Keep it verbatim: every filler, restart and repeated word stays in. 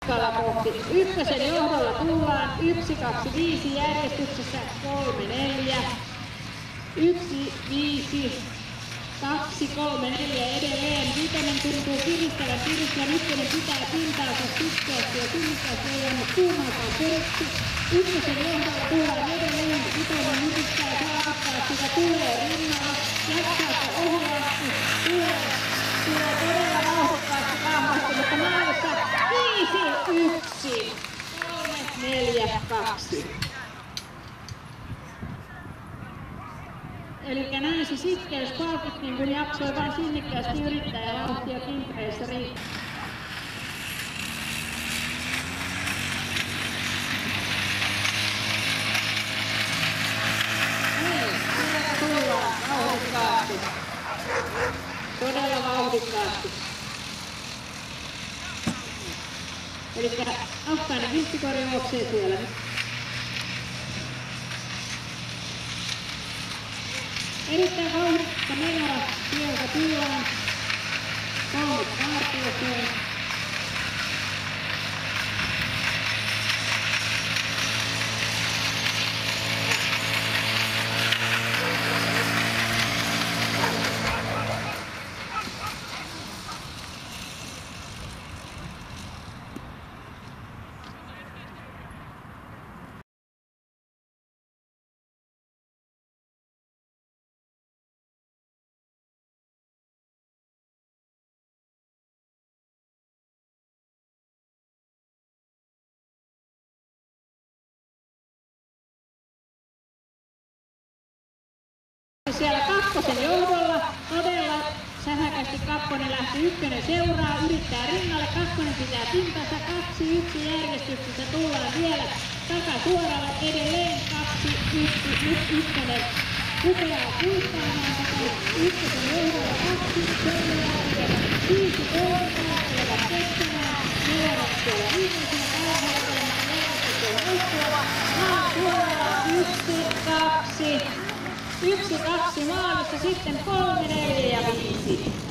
kohti. Ykkösen johdolla tullaan yksi, kaksi, viisi järjestyksessä kolme, neljä. yksi, viisi, kaksi, kolme, neljä edelleen. Vitonen tuntuu kiristävän, kiristävän. Ykkönen pitää pintaansa sitkeästi ja synnyttävästi ei anna kuumaltaan periksi. Ykkösen johdolla tullaan edelleen. Vitonen yrittää saavuttaa sitä, tulee rinnalla. Jaksaako ohjaasti? Tulee, tulee todella vauhdikkaasti vahvasti, mutta maalissa viisi, yksi, kolme, neljä, kaksi. Elikkä näin se sitkeys palkittiin, kun jaksoi vain sinnikkäästi yrittää ja vauhtia kimpreissä riittää. Tullaan vauhdikkaasti. Todella vauhdikkaasti. Elikkä afgaani vilttikori juoksee siellä. Erittäin vauhdikka menoa sieltä tullaan. Kolmet vartioseen. Siellä kakkosen johdolla todella sähäkästi kakkonen lähti, ykkönen seuraa, yrittää rinnalle, kakkonen pitää pintansa, kaksi, yksi järjestyksessä tullaan vielä takasuoralle edelleen, kaksi, yksi, nyt ykkönen rupeaa kuittaamaan tätä ykkösen johdolla, kaksi, seuraa, viisi, kolme, päästelevät keskenään, nuoret siellä viimeisenä pääheittelemään, järjestyksen loppua, maa suoralla, yksi, kaksi, Yksi, kaksi maalissa, sitten kolme, neljä ja viisi.